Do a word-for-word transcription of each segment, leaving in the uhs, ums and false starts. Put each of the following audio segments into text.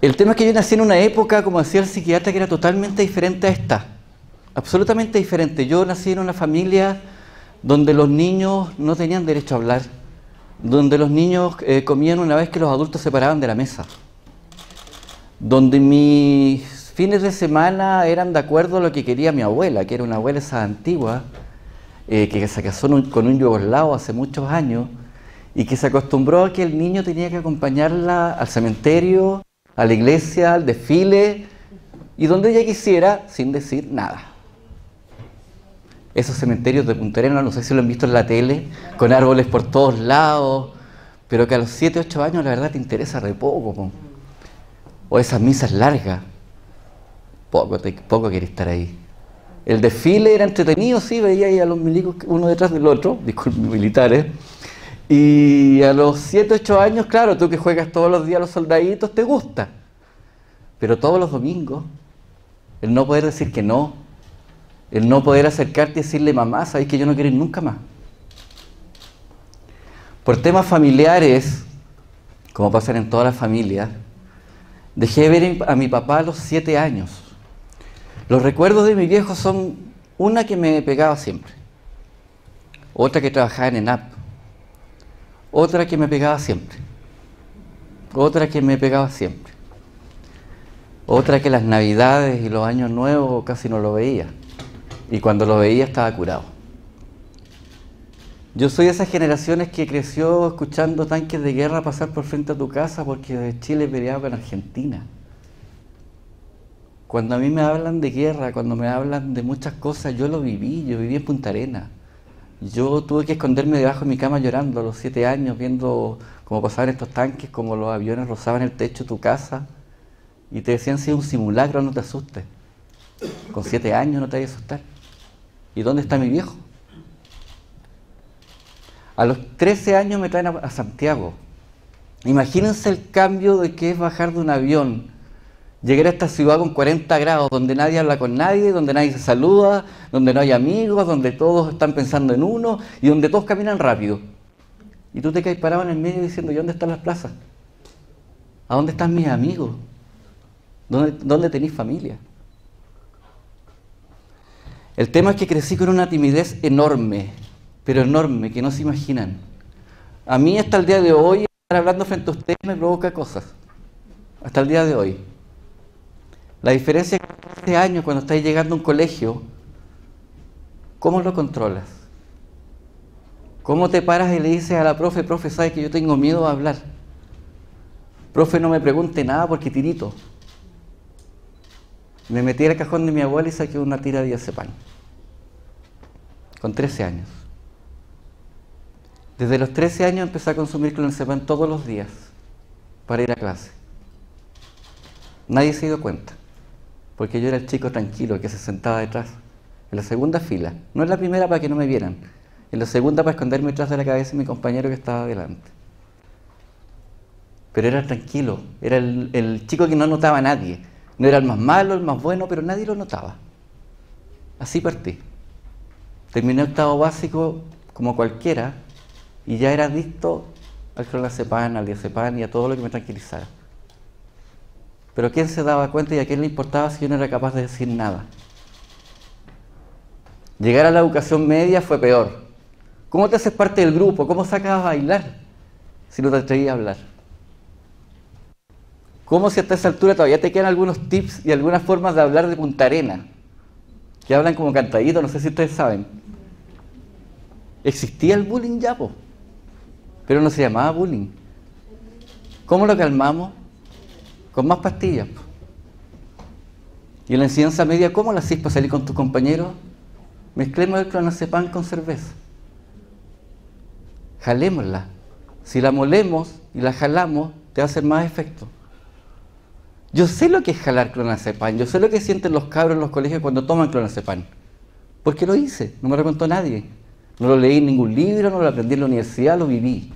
El tema es que yo nací en una época, como decía el psiquiatra, que era totalmente diferente a esta. Absolutamente diferente. Yo nací en una familia donde los niños no tenían derecho a hablar, donde los niños eh, comían una vez que los adultos se paraban de la mesa, donde mis fines de semana eran de acuerdo a lo que quería mi abuela, que era una abuela esa antigua, eh, que se casó con un yugoslavo hace muchos años y que se acostumbró a que el niño tenía que acompañarla al cementerio, a la iglesia, al desfile y donde ella quisiera sin decir nada. Esos cementerios de Punta Arenas, no sé si lo han visto en la tele, con árboles por todos lados, pero que a los siete, ocho años la verdad te interesa re poco. Po. O esas misas largas, poco, te, poco querés estar ahí. El desfile era entretenido, sí, veía ahí a los milicos uno detrás del otro, disculpen, militares, y a los siete, ocho años, claro, tú que juegas todos los días a los soldaditos, te gusta, pero todos los domingos, el no poder decir que no, el no poder acercarte y decirle, mamá, sabes que yo no quiero ir nunca más. Por temas familiares, como pasan en todas las familias, dejé de ver a mi papá a los siete años. Los recuerdos de mi viejo son una que me pegaba siempre, otra que trabajaba en ENAP, otra que me pegaba siempre, otra que me pegaba siempre, otra que las navidades y los años nuevos casi no lo veía. Y cuando lo veía estaba curado. Yo soy de esas generaciones que creció escuchando tanques de guerra pasar por frente a tu casa porque Chile peleaba con Argentina. Cuando a mí me hablan de guerra, cuando me hablan de muchas cosas, yo lo viví, yo viví en Punta Arenas. Yo tuve que esconderme debajo de mi cama llorando a los siete años, viendo cómo pasaban estos tanques, cómo los aviones rozaban el techo de tu casa y te decían si es un simulacro, no te asustes. Con siete años no te vayas a asustar. ¿Y dónde está mi viejo? A los trece años me traen a, a Santiago. Imagínense el cambio de que es bajar de un avión, llegar a esta ciudad con cuarenta grados, donde nadie habla con nadie, donde nadie se saluda, donde no hay amigos, donde todos están pensando en uno y donde todos caminan rápido. Y tú te quedas parado en el medio diciendo, ¿y dónde están las plazas? ¿A dónde están mis amigos? ¿Dónde, dónde tenéis familia? El tema es que crecí con una timidez enorme, pero enorme, que no se imaginan. A mí hasta el día de hoy, estar hablando frente a ustedes me provoca cosas. Hasta el día de hoy. La diferencia es que hace años, cuando estás llegando a un colegio, ¿cómo lo controlas? ¿Cómo te paras y le dices a la profe, profe, sabes que yo tengo miedo a hablar? Profe, no me pregunte nada porque tirito. Me metí al cajón de mi abuela y saqué una tira de diazepam. Con trece años. Desde los trece años empecé a consumir clonazepam todos los días para ir a clase. Nadie se dio cuenta, porque yo era el chico tranquilo que se sentaba detrás, en la segunda fila. No en la primera para que no me vieran, en la segunda para esconderme detrás de la cabeza de mi compañero que estaba delante. Pero era tranquilo, era el, el chico que no notaba a nadie. No era el más malo, el más bueno, pero nadie lo notaba. Así partí. Terminé octavo básico como cualquiera y ya era adicto al clonazepam, al diazepam y a todo lo que me tranquilizara. Pero ¿quién se daba cuenta y a quién le importaba si yo no era capaz de decir nada? Llegar a la educación media fue peor. ¿Cómo te haces parte del grupo? ¿Cómo sacas a bailar si no te atrevías a hablar? ¿Cómo si hasta esa altura todavía te quedan algunos tips y algunas formas de hablar de Punta Arenas? Que hablan como cantadito, no sé si ustedes saben. Existía el bullying ya, po, pero no se llamaba bullying. ¿Cómo lo calmamos? Con más pastillas. Po. Y en la enseñanza media, ¿cómo la hacís para salir con tus compañeros? Mezclemos el clonazepam con cerveza. Jalémosla. Si la molemos y la jalamos, te va a hacer más efecto. Yo sé lo que es jalar clonazepam, yo sé lo que sienten los cabros en los colegios cuando toman clonazepam. Porque lo hice, no me lo contó nadie. No lo leí en ningún libro, no lo aprendí en la universidad, lo viví.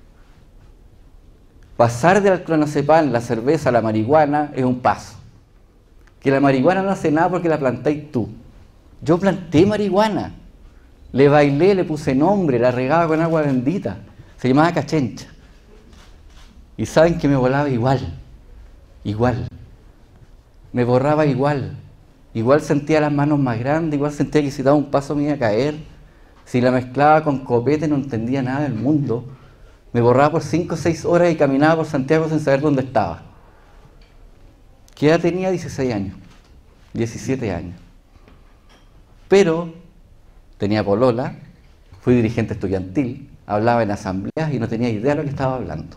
Pasar del clonazepam, la cerveza, a la marihuana es un paso. Que la marihuana no hace nada porque la plantáis tú. Yo planté marihuana, le bailé, le puse nombre, la regaba con agua bendita. Se llamaba cachencha. Y saben que me volaba igual. igual. Me borraba igual. Igual sentía las manos más grandes, igual sentía que si daba un paso me iba a caer. Si la mezclaba con copete no entendía nada del mundo. Me borraba por cinco o seis horas y caminaba por Santiago sin saber dónde estaba. ¿Qué edad tenía? dieciséis años, diecisiete años. Pero tenía polola, fui dirigente estudiantil, hablaba en asambleas y no tenía idea de lo que estaba hablando.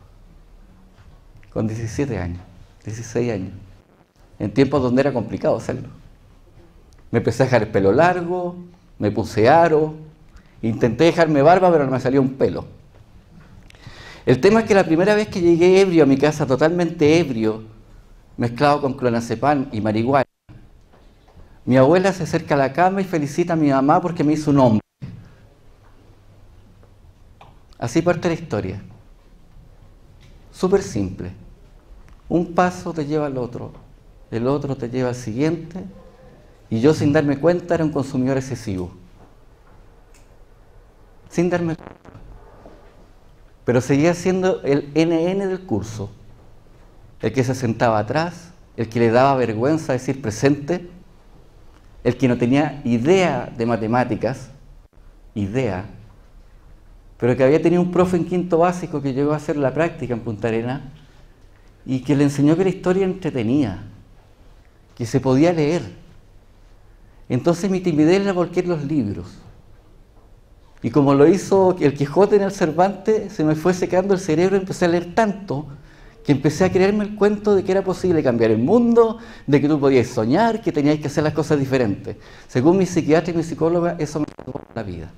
Con diecisiete años, dieciséis años. En tiempos donde era complicado hacerlo. Me empecé a dejar el pelo largo, me puse aro, intenté dejarme barba, pero no me salió un pelo. El tema es que la primera vez que llegué ebrio a mi casa, totalmente ebrio, mezclado con clonazepam y marihuana, mi abuela se acerca a la cama y felicita a mi mamá porque me hizo un hombre. Así parte la historia. Súper simple. Un paso te lleva al otro, el otro te lleva al siguiente, y yo sin darme cuenta era un consumidor excesivo. Sin darme cuenta. Pero seguía siendo el ene ene del curso, el que se sentaba atrás, el que le daba vergüenza decir presente, el que no tenía idea de matemáticas, idea, pero que había tenido un profe en quinto básico que llegó a hacer la práctica en Punta Arenas y que le enseñó que la historia entretenía, que se podía leer. Entonces mi timidez la volqué en los libros. Y como lo hizo el Quijote en el Cervantes, se me fue secando el cerebro y empecé a leer tanto que empecé a creerme el cuento de que era posible cambiar el mundo, de que tú podías soñar, que tenías que hacer las cosas diferentes. Según mi psiquiatra y mi psicóloga, eso me salvó la vida.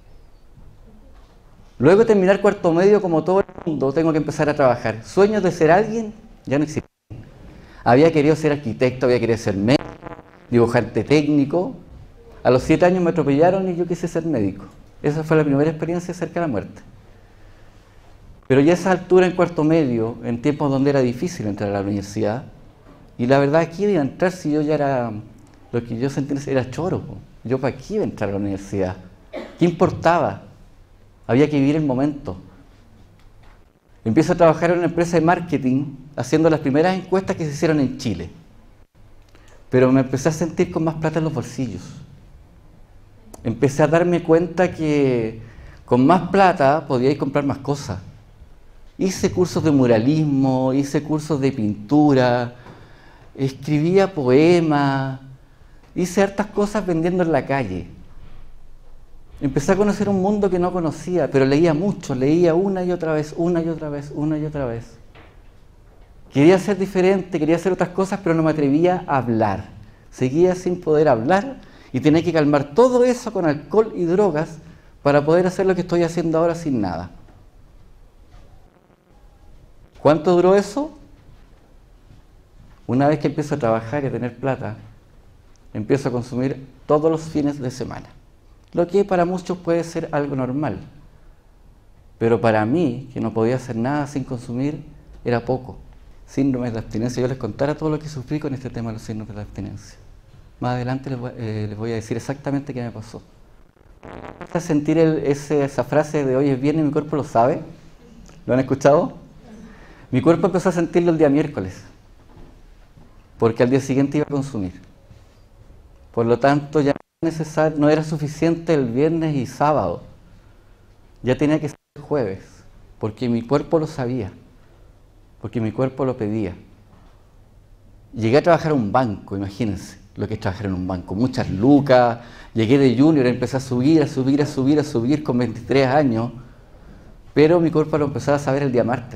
Luego de terminar cuarto medio, como todo el mundo, tengo que empezar a trabajar. Sueños de ser alguien ya no existen. Había querido ser arquitecto, había querido ser médico, dibujante técnico. A los siete años me atropellaron y yo quise ser médico. Esa fue la primera experiencia cerca de la muerte. Pero ya a esa altura, en cuarto medio, en tiempos donde era difícil entrar a la universidad, y la verdad, ¿aquí iba a entrar si yo ya era, lo que yo sentía era choro? Po. ¿Yo para qué iba a entrar a la universidad? ¿Qué importaba? Había que vivir el momento. Empiezo a trabajar en una empresa de marketing, haciendo las primeras encuestas que se hicieron en Chile. Pero me empecé a sentir con más plata en los bolsillos. Empecé a darme cuenta que con más plata podía comprar más cosas. Hice cursos de muralismo, hice cursos de pintura, escribía poemas, hice hartas cosas vendiendo en la calle. Empecé a conocer un mundo que no conocía, pero leía mucho, leía una y otra vez, una y otra vez, una y otra vez. Quería ser diferente, quería hacer otras cosas, pero no me atrevía a hablar. Seguía sin poder hablar y tenía que calmar todo eso con alcohol y drogas para poder hacer lo que estoy haciendo ahora sin nada. ¿Cuánto duró eso? Una vez que empiezo a trabajar y a tener plata, empiezo a consumir todos los fines de semana. Lo que para muchos puede ser algo normal. Pero para mí, que no podía hacer nada sin consumir, era poco. Síndromes de abstinencia. Yo les contara todo lo que sufrí con este tema de los síndromes de abstinencia. Más adelante les voy, eh, les voy a decir exactamente qué me pasó. A sentir el, ese, esa frase de hoy es viernes y mi cuerpo lo sabe. ¿Lo han escuchado? Mi cuerpo empezó a sentirlo el día miércoles, porque al día siguiente iba a consumir. Por lo tanto, ya no, necesario, no era suficiente el viernes y sábado. Ya tenía que ser el jueves, porque mi cuerpo lo sabía, porque mi cuerpo lo pedía. Llegué a trabajar en un banco, imagínense lo que es trabajar en un banco. Muchas lucas, llegué de junior, empecé a subir, a subir, a subir, a subir con veintitrés años, pero mi cuerpo lo empezaba a saber el día martes.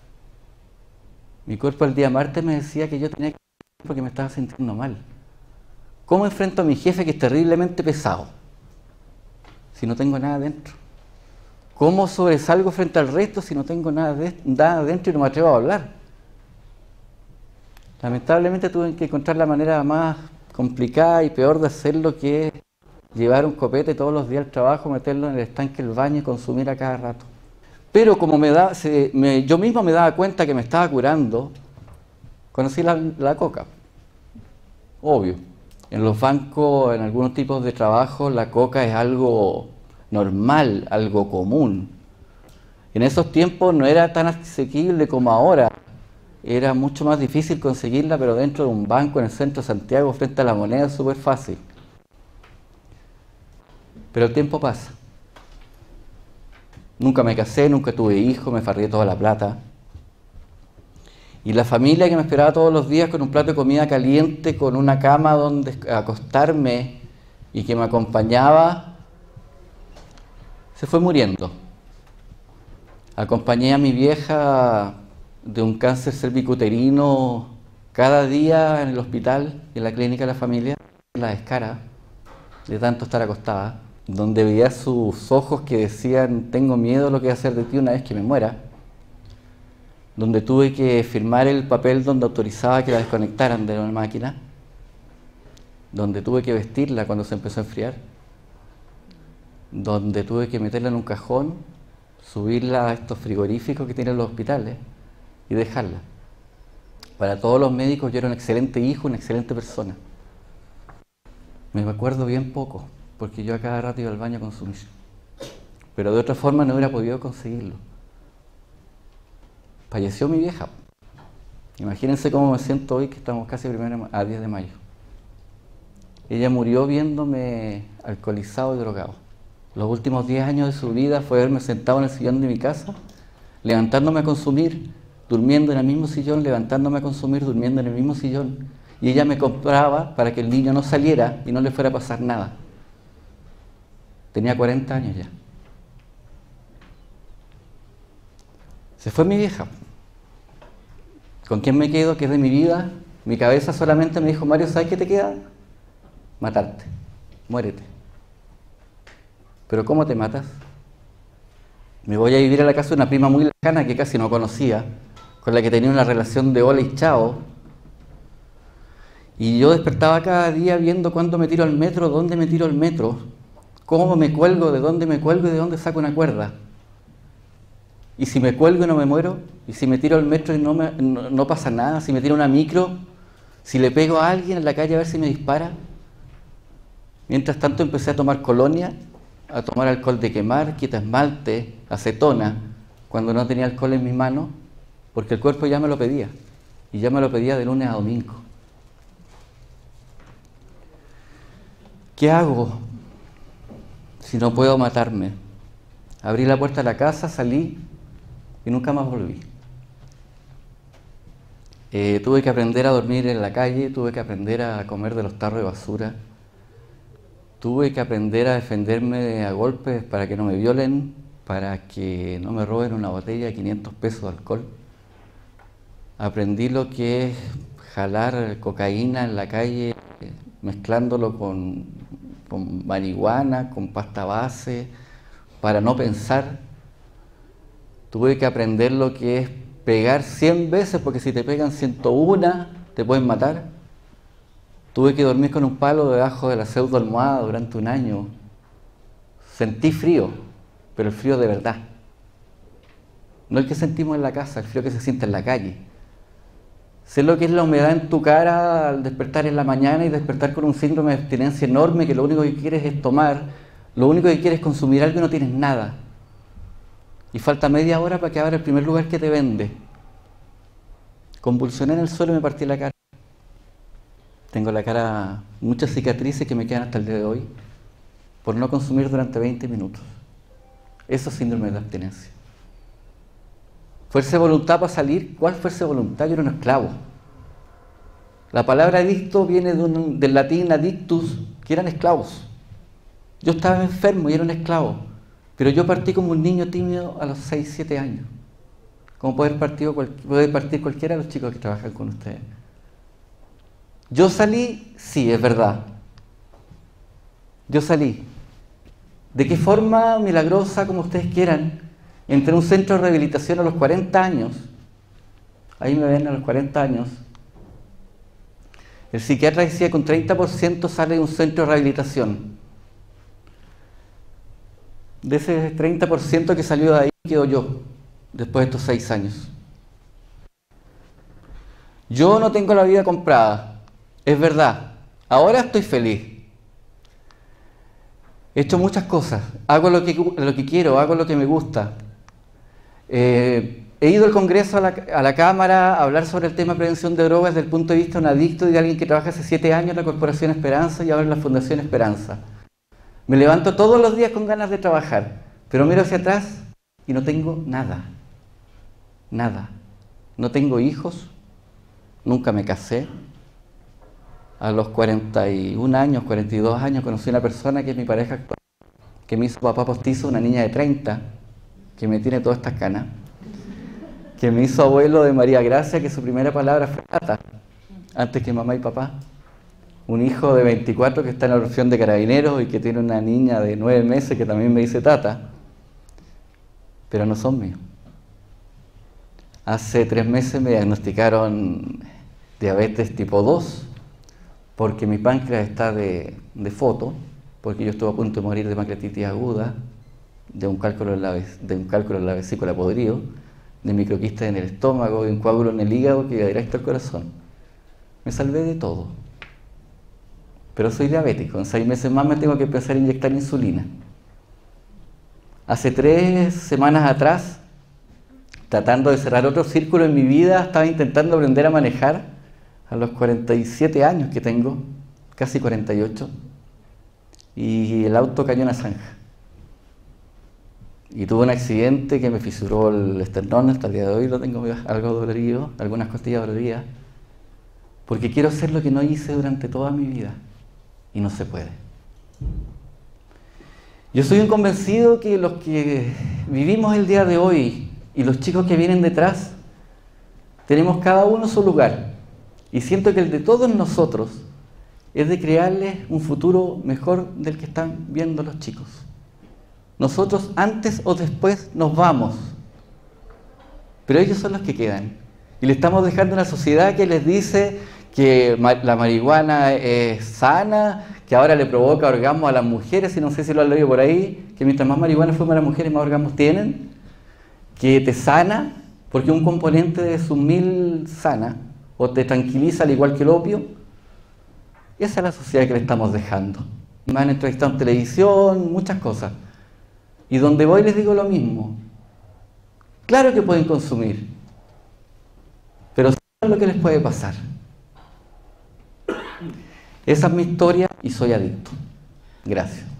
Mi cuerpo el día martes me decía que yo tenía que ir porque me estaba sintiendo mal. ¿Cómo enfrento a mi jefe que es terriblemente pesado si no tengo nada dentro? ¿Cómo sobresalgo frente al resto si no tengo nada, de, nada dentro y no me atrevo a hablar? Lamentablemente tuve que encontrar la manera más complicada y peor de hacerlo, que es llevar un copete todos los días al trabajo, meterlo en el estanque del baño y consumir a cada rato. Pero como me da, se, me, yo mismo me daba cuenta que me estaba curando, conocí la, la coca. Obvio. En los bancos, en algunos tipos de trabajo, la coca es algo normal, algo común. En esos tiempos no era tan asequible como ahora era mucho más difícil conseguirla, pero dentro de un banco en el centro de Santiago, frente a la Moneda, es súper fácil. Pero el tiempo pasa. Nunca me casé, nunca tuve hijos, me farrié toda la plata. Y la familia que me esperaba todos los días con un plato de comida caliente, con una cama donde acostarme y que me acompañaba, se fue muriendo. Acompañé a mi vieja de un cáncer cervicuterino cada día en el hospital, en la clínica de la familia, en la descara, de tanto estar acostada, donde veía sus ojos que decían, tengo miedo de lo que voy a hacer de ti una vez que me muera, donde tuve que firmar el papel donde autorizaba que la desconectaran de la máquina, donde tuve que vestirla cuando se empezó a enfriar, donde tuve que meterla en un cajón, subirla a estos frigoríficos que tienen los hospitales y dejarla. Para todos los médicos yo era un excelente hijo, una excelente persona. Me acuerdo bien poco, porque yo a cada rato iba al baño a consumir. Pero de otra forma no hubiera podido conseguirlo. Falleció mi vieja. Imagínense cómo me siento hoy, que estamos casi primero a diez de mayo. Ella murió viéndome alcoholizado y drogado. Los últimos diez años de su vida fue verme sentado en el sillón de mi casa, levantándome a consumir, durmiendo en el mismo sillón, levantándome a consumir, durmiendo en el mismo sillón. Y ella me compraba para que el niño no saliera y no le fuera a pasar nada. Tenía cuarenta años ya. Se fue mi vieja. ¿Con quién me quedo? ¿Qué es de mi vida? Mi cabeza solamente me dijo, Mario, ¿sabes qué te queda? Matarte. Muérete. ¿Pero cómo te matas? Me voy a vivir a la casa de una prima muy lejana que casi no conocía, con la que tenía una relación de hola y chao. Y yo despertaba cada día viendo cuándo me tiro al metro, dónde me tiro al metro, cómo me cuelgo, de dónde me cuelgo y de dónde saco una cuerda. Y si me cuelgo y no me muero, y si me tiro al metro y no, me, no, no pasa nada, si me tiro a una micro, si le pego a alguien en la calle a ver si me dispara. Mientras tanto empecé a tomar colonia, a tomar alcohol de quemar, quita esmalte, acetona, cuando no tenía alcohol en mis manos, porque el cuerpo ya me lo pedía, y ya me lo pedía de lunes a domingo. ¿Qué hago si no puedo matarme? Abrí la puerta de la casa, salí y nunca más volví. Eh, tuve que aprender a dormir en la calle, tuve que aprender a comer de los tarros de basura, tuve que aprender a defenderme a golpes para que no me violen, para que no me roben una botella de quinientos pesos de alcohol. Aprendí lo que es jalar cocaína en la calle, mezclándolo con, con marihuana, con pasta base, para no pensar. Tuve que aprender lo que es pegar cien veces, porque si te pegan ciento uno, te pueden matar. Tuve que dormir con un palo debajo de la pseudo almohada durante un año. Sentí frío, pero el frío de verdad. No el que sentimos en la casa, el frío que se siente en la calle. Sé lo que es la humedad en tu cara al despertar en la mañana y despertar con un síndrome de abstinencia enorme, que lo único que quieres es tomar, lo único que quieres es consumir algo y no tienes nada. Y falta media hora para que abra el primer lugar que te vende. Convulsioné en el suelo y me partí la cara. Tengo la cara, muchas cicatrices que me quedan hasta el día de hoy, por no consumir durante veinte minutos. Eso es síndrome de abstinencia. Fuerza de voluntad para salir. ¿Cuál fuerza de voluntad? Yo era un esclavo. La palabra adicto viene de un, del latín adictus, que eran esclavos. Yo estaba enfermo y era un esclavo, pero yo partí como un niño tímido a los seis, siete años, como puede partir, puede partir cualquiera de los chicos que trabajan con ustedes. Yo salí, sí, es verdad. Yo salí. ¿De qué forma milagrosa, como ustedes quieran? Entré a un centro de rehabilitación a los cuarenta años. Ahí me ven a los cuarenta años. El psiquiatra decía que con treinta por ciento sale de un centro de rehabilitación. De ese treinta por ciento que salió de ahí, quedo yo, después de estos seis años. Yo no tengo la vida comprada, es verdad. Ahora estoy feliz. He hecho muchas cosas, hago lo que, lo que quiero, hago lo que me gusta. Eh, he ido al Congreso, a la, a la Cámara, a hablar sobre el tema de prevención de drogas desde el punto de vista de un adicto y de alguien que trabaja hace siete años en la Corporación Esperanza y ahora en la Fundación Esperanza. Me levanto todos los días con ganas de trabajar, pero miro hacia atrás y no tengo nada. Nada. No tengo hijos, nunca me casé. A los cuarenta y un años, cuarenta y dos años, conocí a una persona que es mi pareja actual, que me hizo papá postizo, una niña de treinta, que me tiene todas estas canas, que me hizo abuelo de María Gracia, que su primera palabra fue tata, antes que mamá y papá. Un hijo de veinticuatro que está en la opción de Carabineros y que tiene una niña de nueve meses que también me dice tata, pero no son míos. Hace tres meses me diagnosticaron diabetes tipo dos, porque mi páncreas está de, de foto, porque yo estuve a punto de morir de pancreatitis aguda, de un cálculo en la, de un cálculo en la vesícula podrido, de microquistes en el estómago, de un coágulo en el hígado que iba directo al corazón. Me salvé de todo. Pero soy diabético, en seis meses más me tengo que empezar a inyectar insulina. Hace tres semanas atrás, tratando de cerrar otro círculo en mi vida, estaba intentando aprender a manejar a los cuarenta y siete años que tengo, casi cuarenta y ocho, y el auto cayó en una zanja. Y tuve un accidente que me fisuró el esternón, hasta el día de hoy lo tengo algo dolorido, algunas costillas doloridas, porque quiero hacer lo que no hice durante toda mi vida, y no se puede. Yo soy un convencido que los que vivimos el día de hoy y los chicos que vienen detrás, tenemos cada uno su lugar. Y siento que el de todos nosotros es de crearles un futuro mejor del que están viendo los chicos. Nosotros antes o después nos vamos, pero ellos son los que quedan. Y le estamos dejando una sociedad que les dice que la marihuana es sana, que ahora le provoca orgasmo a las mujeres, y no sé si lo han leído por ahí, que mientras más marihuana fuman las mujeres, más orgasmos tienen, que te sana, porque un componente de sus mil sana, o te tranquiliza al igual que el opio. Esa es la sociedad que le estamos dejando. Me han entrevistado en televisión, muchas cosas. Y donde voy les digo lo mismo. Claro que pueden consumir, pero saben lo que les puede pasar. Esa es mi historia y soy adicto. Gracias.